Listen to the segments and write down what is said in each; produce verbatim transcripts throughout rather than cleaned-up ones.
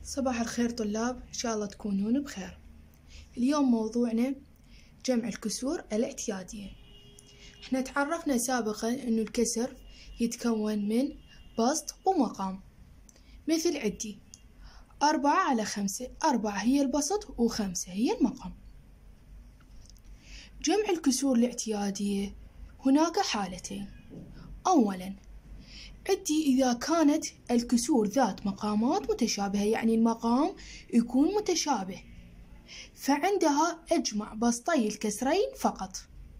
صباح الخير طلاب، إن شاء الله تكونون بخير. اليوم موضوعنا جمع الكسور الاعتيادية. احنا تعرفنا سابقا انه الكسر يتكون من بسط ومقام، مثل عدي أربعة على خمسة، أربعة هي البسط وخمسة هي المقام. جمع الكسور الاعتيادية هناك حالتين. أولا عدي إذا كانت الكسور ذات مقامات متشابهة، يعني المقام يكون متشابه، فعندها أجمع بسطي الكسرين فقط.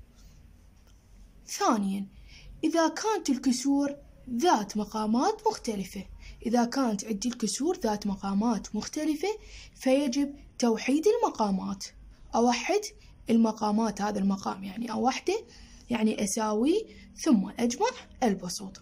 ثانيا إذا كانت الكسور ذات مقامات مختلفة، إذا كانت عندي الكسور ذات مقامات مختلفة فيجب توحيد المقامات. أوحد المقامات، هذا المقام يعني أوحده، يعني أساوي ثم أجمع البسوط.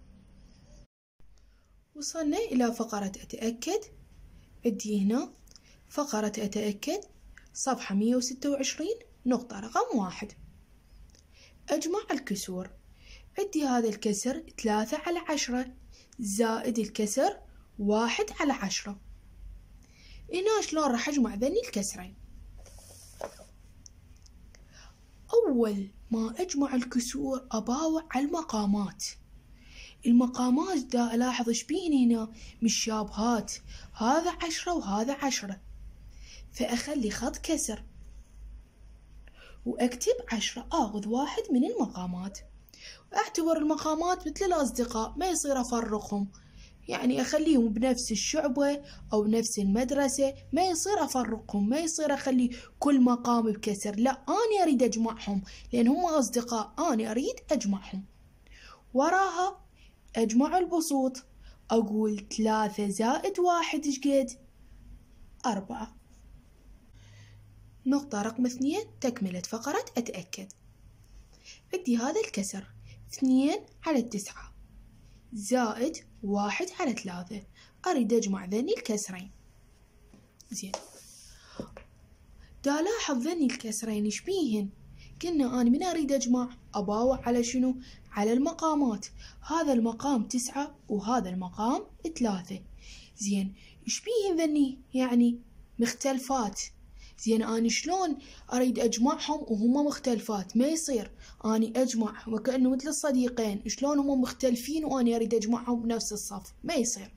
وصلنا إلى فقرة أتأكد. عندي هنا فقرة أتأكد صفحة مية وستة وعشرين نقطة رقم واحد. أجمع الكسور. عندي هذا الكسر ثلاثة على عشرة زائد الكسر واحد على عشرة. هنا شلون راح أجمع ذني الكسرين؟ أول ما أجمع الكسور أباوع على المقامات. المقامات دا ألاحظ إيش بين هنا مشابهات، هذا عشرة وهذا عشرة، فأخلي خط كسر وأكتب عشرة، آخذ واحد من المقامات وأعتبر المقامات مثل الأصدقاء، ما يصير أفرقهم، يعني أخليهم بنفس الشعبة أو بنفس المدرسة، ما يصير أفرقهم، ما يصير أخلي كل مقام بكسر، لا، أنا أريد أجمعهم لأن هم أصدقاء، أنا أريد أجمعهم. وراها أجمع البسوط، أقول ثلاثة زائد واحد إيش قد؟ أربعة. نقطة رقم اثنين تكملة فقرة أتأكد. عندي هذا الكسر اثنين على تسعة زائد واحد على ثلاثة، أريد أجمع ذني الكسرين. زين، دا لاحظ ذني الكسرين إيش بيهن؟ قلنا أنا من أريد أجمع أباوع على شنو؟ على المقامات. هذا المقام تسعة وهذا المقام ثلاثة. زين، إيش بيهن ذني؟ يعني مختلفات. زين، أنا شلون أريد أجمعهم وهم مختلفات؟ ما يصير أني أجمع وكأنه مثل الصديقين، شلون هم مختلفين وأنا أريد أجمعهم بنفس الصف؟ ما يصير.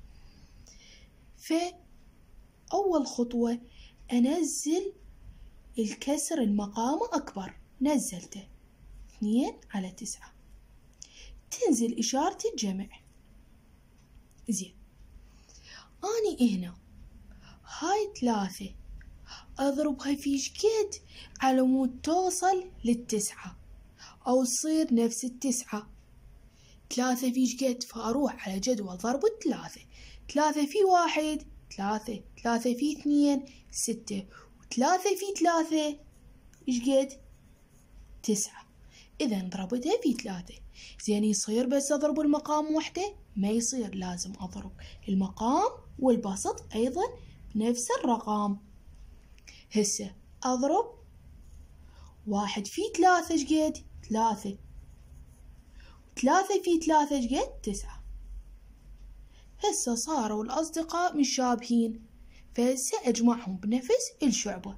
فأول خطوة أنزل الكسر المقام أكبر، نزلته اثنين على تسعة، تنزل إشارة الجمع. زين، أني هنا هاي ثلاثة أضربها في شقد على مود توصل للتسعة أو تصير نفس التسعة. ثلاثة في شقد، فأروح على جدول ضرب الثلاثة. ثلاثة في واحد ثلاثة، ثلاثة في اثنين ستة، وثلاثة في ثلاثة إيش قد؟ تسعة. إذا ضربتها في ثلاثة. زين، يصير بس أضرب المقام وحده؟ ما يصير، لازم أضرب المقام والبسط أيضا بنفس الرقم. هسه أضرب واحد في ثلاثة إيش قد؟ ثلاثة، ثلاثة في ثلاثة إيش قد؟ تسعة. هسه صاروا الأصدقاء مشابهين، فهسه أجمعهم بنفس الشعبة.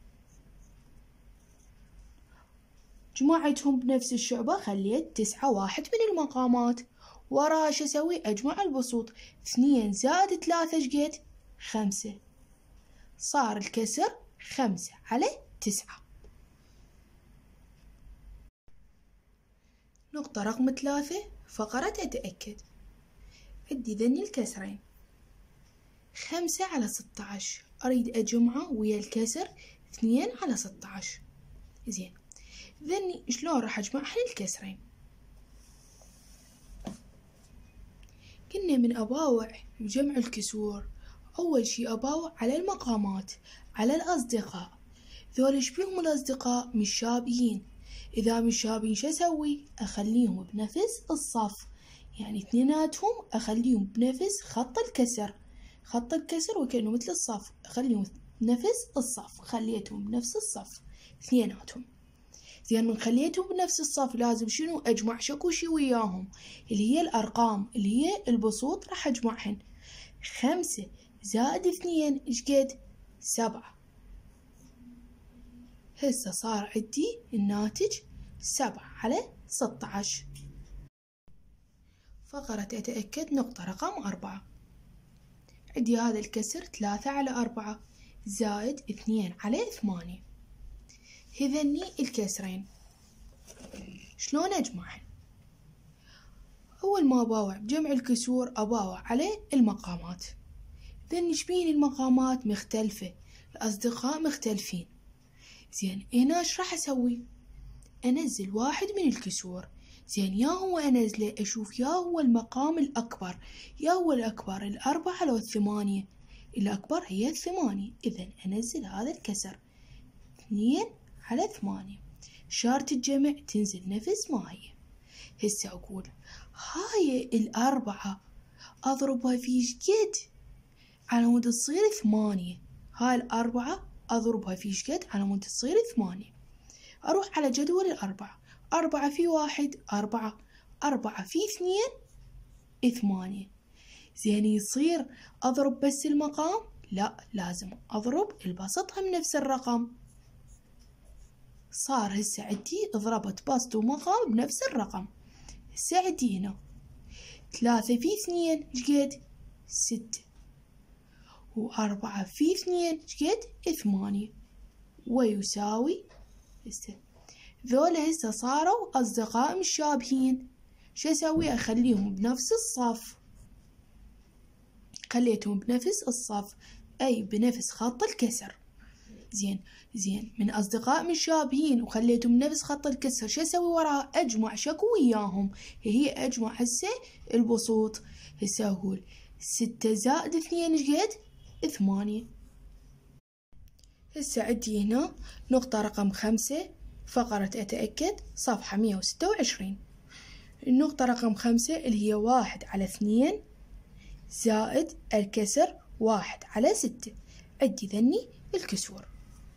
جمعتهم بنفس الشعبة، خليت تسعة واحد من المقامات. وراها شو أسوي؟ أجمع البسوط. اثنين زائد ثلاثة إيش قد؟ خمسة. صار الكسر خمسة على تسعة. نقطة رقم ثلاثة فقرة أتأكد. عندي ذني الكسرين خمسة على ستة عشر، أريد أجمعه ويا الكسر اثنين على ستة عشر. زين، ذني شلون راح أجمعهن الكسرين؟ كنا من أباوع بجمع الكسور، أول شي أباوع على المقامات، على الأصدقاء. ذول إيش بيهم الأصدقاء؟ مشابهين. إذا مشابهين شو أسوي؟ أخليهم بنفس الصف، يعني اثنيناتهم أخليهم بنفس خط الكسر. خط الكسر وكأنه مثل الصف، أخليهم بنفس الصف، خليتهم بنفس الصف اثنيناتهم. زين، من خليتهم بنفس الصف لازم شنو؟ أجمع شكو شي وياهم، اللي هي الأرقام، اللي هي البسوط، راح أجمعهن. خمسة زائد اثنين إيش قد؟ سبعة. هسه صار عندي الناتج سبعة على ستة عشر. فقرة أتأكد نقطة رقم أربعة. عندي هذا الكسر ثلاثة على أربعة زائد اثنين على ثمانية. هذني الكسرين شلون أجمعهن؟ أول ما أباوع بجمع الكسور أباوع على المقامات. ذني شبين المقامات مختلفة، الأصدقاء مختلفين. زين هنا ايش راح أسوي؟ أنزل واحد من الكسور. زين يا هو أنزله أشوف يا هو المقام الأكبر، يا هو الأكبر الأربعة لو الثمانية؟ الأكبر هي الثمانية. إذن أنزل هذا الكسر اثنين على ثمانية. شارة الجمع تنزل نفس ما هي. هسه أقول هاي الأربعة أضربها في إيش قد؟ على مود تصير ثمانية. هاي الأربعة أضربها في إيش قد؟ على مود تصير ثمانية. أروح على جدول الأربعة. أربعة في واحد أربعة، أربعة في اثنين ثمانية. زين يصير أضرب بس المقام؟ لا، لازم أضرب البسط هم نفس الرقم. صار هسه عندي ضربت بسط ومقام بنفس الرقم. هسه عندي هنا ثلاثة في اثنين ايش قد؟ ستة. وأربعة في اثنين ايش قد؟ ثمانية. ويساوي هسه ذولا هسه صاروا أصدقاء مشابهين. شو أسوي؟ أخليهم بنفس الصف. خليتهم بنفس الصف أي بنفس خط الكسر. زين زين من أصدقاء مشابهين وخليتهم بنفس خط الكسر. شو أسوي وراها؟ أجمع شكو وياهم. هي أجمع هسه البسوط. هسه أقول ستة زائد اثنين ايش قد؟ ثمانية. هسه عندي هنا نقطة رقم خمسة، فقرة أتأكد صفحة مية وستة وعشرين. النقطة رقم خمسة اللي هي واحد على اثنين زائد الكسر واحد على ستة. عندي ذني الكسور.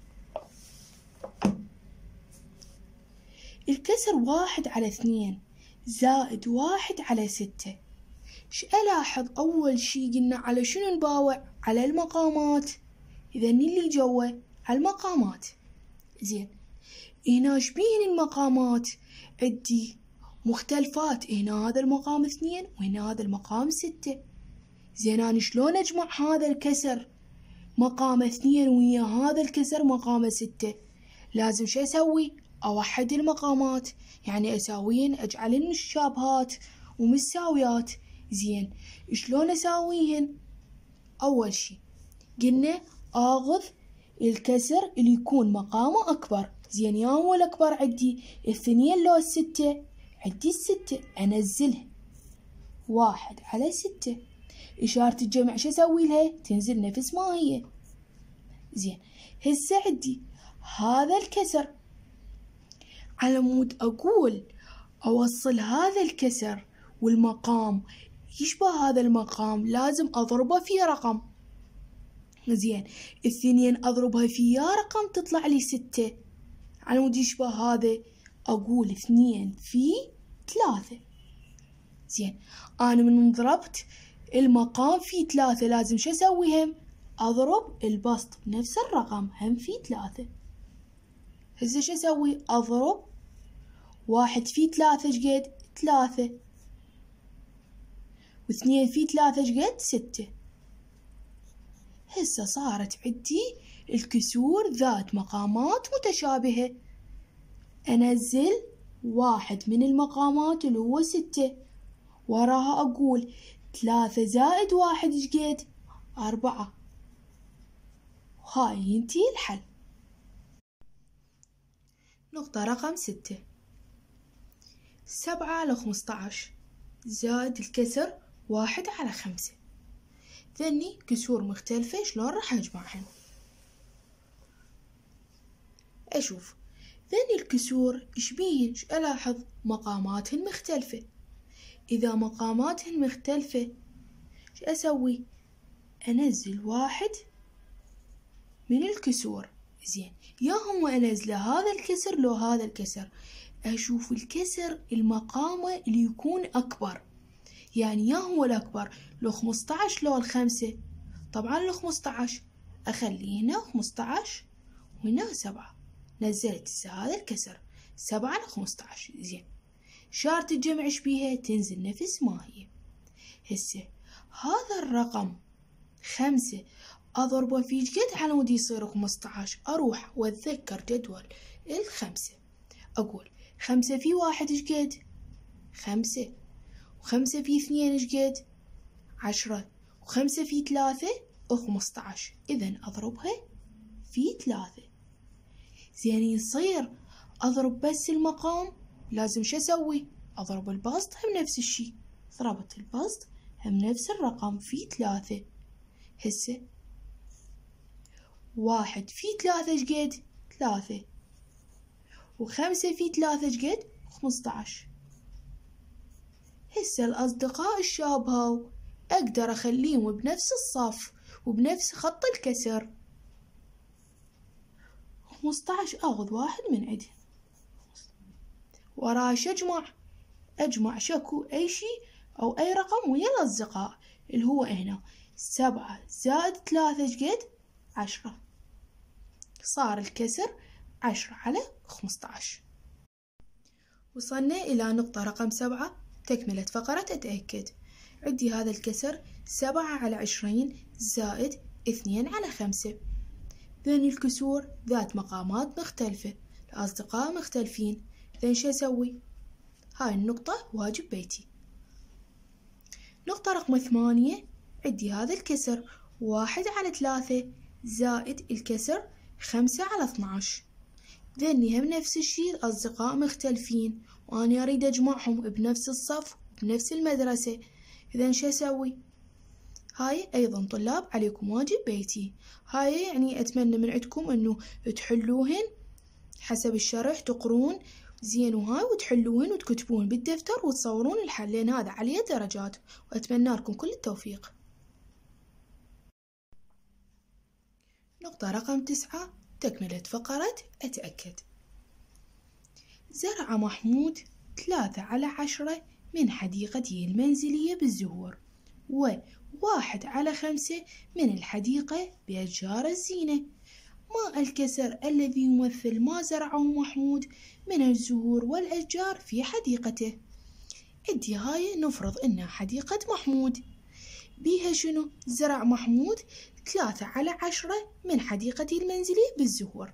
الكسر واحد على اثنين زائد واحد على ستة. ش ألاحظ أول شي قلنا على شنو نباوع؟ على المقامات. ذني اللي جوا على المقامات. زين هنا شبين المقامات؟ عندي مختلفات. هنا هذا المقام اثنين وهنا هذا المقام ستة. زين أنا شلون أجمع هذا الكسر مقام اثنين ويا هذا الكسر مقام ستة؟ لازم شو أسوي؟ أوحد المقامات، يعني أساويهن أجعلهن متشابهات ومتساويات. زين شلون أساويهن؟ أول شي قلنا آخذ الكسر اللي يكون مقامه أكبر. زين يا هو الأكبر عندي الاثنين لو الستة؟ عندي الستة أنزلها واحد على ستة. إشارة الجمع شو أسوي لها؟ تنزل نفس ما هي. زين هسه عندي هذا الكسر على مود أقول أوصل هذا الكسر والمقام يشبه هذا المقام لازم أضربه في رقم. زين الاثنين أضربها في يا رقم تطلع لي ستة على مود يشبه هذا. أقول اثنين في ثلاثة. زين أنا من ضربت المقام في ثلاثة لازم شو أسوي هم؟ أضرب البسط بنفس الرقم هم في ثلاثة. هسه شو أسوي؟ أضرب واحد في ثلاثة ايش قد؟ ثلاثة. واثنين في ثلاثة ايش قد؟ ستة. هسه صارت عندي الكسور ذات مقامات متشابهة. أنزل واحد من المقامات اللي هو ستة. وراها أقول ثلاثة زائد واحد ايش قد؟ أربعة. وهاي ينتهي الحل. نقطة رقم ستة. سبعة على خمسة عشر زائد الكسر واحد على خمسة. ذني كسور مختلفة شلون راح أجمعهن؟ أشوف ذني الكسور إشبيهن؟ ش ألاحظ مقاماتهن مختلفة. إذا مقاماتهن مختلفة ش أسوي؟ أنزل واحد من الكسور. زين يا هم أنزل هذا الكسر لو هذا الكسر؟ أشوف الكسر المقامة اللي يكون أكبر، يعني يا هو الأكبر لو خمسة عشر لو الخمسة؟ طبعا الخمسطعش أخلي هنا خمسطعش وهنا سبعة، نزلت هسه هذا الكسر سبعة لخمسطعش. زين شارة الجمع ايش بيها؟ تنزل نفس ما هي. هسه هذا الرقم خمسة أضربه في جد على مود يصير خمسطعش، أروح وأتذكر جدول الخمسة، أقول خمسة في واحد ايش قد؟ خمسة، وخمسة في اثنين ايش قد؟ عشرة، وخمسة في ثلاثة خمسطعش، إذن أضربها في ثلاثة. زين يصير أضرب بس المقام، لازم شو أسوي؟ أضرب البسط هم نفس الشي، ضربت البسط هم نفس الرقم في ثلاثة. هسه واحد في ثلاثة ايش قد؟ ثلاثة، وخمسة في ثلاثة ايش قد؟ خمسطعش. هسه الأصدقاء الشابهوا أقدر أخليهم بنفس الصف وبنفس خط الكسر. خمسطعش أخذ واحد من عندهم، وراش أجمع أجمع شكو أي شي أو أي رقم ويا الأصدقاء اللي هو هنا سبعة زائد ثلاثة ايش قد؟ عشرة. صار الكسر عشرة على خمسطعش. وصلنا إلى نقطة رقم سبعة، تكملة فقرة أتأكد. عندي هذا الكسر سبعة على عشرين زائد اثنين على خمسة. ذن الكسور ذات مقامات مختلفة، الأصدقاء مختلفين، ذن شو أسوي؟ هاي النقطة واجب بيتي. نقطة رقم ثمانية، عندي هذا الكسر واحد على ثلاثة زائد الكسر خمسة على اثناش. ذني هم نفس الشي، الأصدقاء مختلفين وأنا أريد أجمعهم بنفس الصف بنفس المدرسة، إذن شو أسوي؟ هاي أيضا طلاب عليكم واجب بيتي. هاي يعني أتمنى من عندكم أنه تحلوهن حسب الشرح، تقرون زين وهاي وتحلوهن وتكتبون بالدفتر وتصورون الحل، لأن هذا عليه درجات، وأتمنى لكم كل التوفيق. نقطة رقم تسعة، تكملة فقرة أتأكد. زرع محمود ثلاثة على عشرة من حديقته المنزلية بالزهور، وواحد على خمسة من الحديقة بأشجار الزينة. ما الكسر الذي يمثل ما زرعه محمود من الزهور والأشجار في حديقته؟ عندي هاي نفرض إنها حديقة محمود، بيها شنو؟ زرع محمود ثلاثة على عشرة من حديقته المنزلية بالزهور،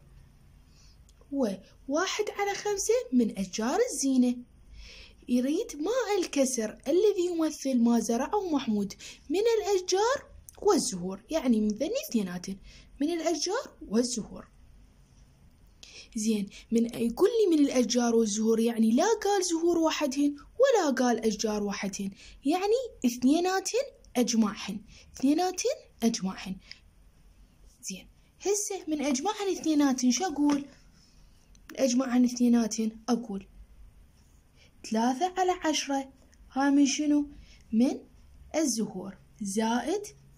وواحد على خمسة من أشجار الزينة. يريد ما الكسر الذي يمثل ما زرعه محمود من الأشجار والزهور، يعني من ذني اثنيناتن، من الأشجار والزهور. زين من يقول لي من الأشجار والزهور، يعني لا قال زهور وحدهن ولا قال أشجار وحدهن، يعني اثنيناتن أجمعهن، اثنيناتن أجمعهن. زين هسه من أجمعهن اثنيناتن شو أقول؟ أجمعهن اثنيناتن أقول ثلاثة على عشرة، هاي من شنو؟ من الزهور، زائد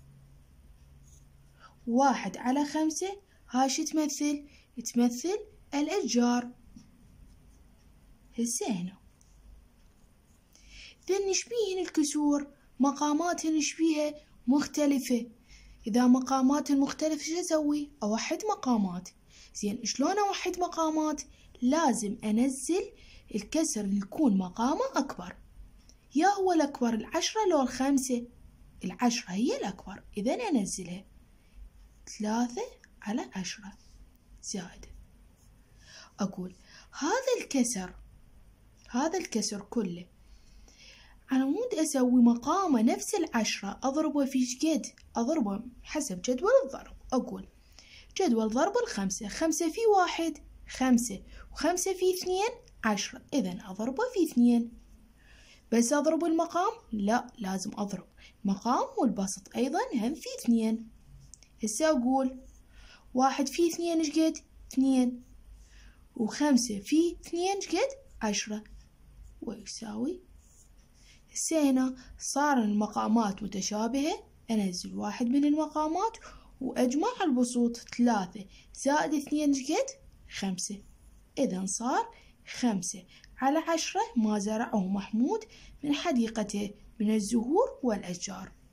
واحد على خمسة، هاي شو تمثل؟ تمثل الأشجار. هسه هنا ذن شبيهن الكسور؟ مقاماتهن شبيها مختلفة. إذا مقاماتهن مختلفة شو أسوي؟ أوحد مقامات. زين شلون أوحد مقامات؟ لازم أنزل الكسر اللي يكون مقامه أكبر. يا هو الأكبر العشرة لو الخمسة؟ العشرة هي الأكبر، إذن أنزلها ثلاثة على عشرة زائد، أقول هذا الكسر هذا الكسر كله على مود أسوي مقامه نفس العشرة، أضربه في شقد؟ أضربه حسب جدول الضرب. أقول جدول ضرب الخمسة، خمسة في واحد خمسة، وخمسة في اثنين عشرة، إذن أضربه في اثنين. بس أضرب المقام؟ لا، لازم أضرب مقام والبسط أيضا هم في اثنين. هسه أقول واحد في اثنين ايش قد؟ اثنين، وخمسة في اثنين ايش قد؟ عشرة، ويساوي. هسه هنا صار المقامات متشابهة، أنزل واحد من المقامات وأجمع البسوط، ثلاثة زائد اثنين ايش قد؟ خمسة، إذن صار خمسة على عشرة ما زرعه محمود من حديقته من الزهور والأشجار.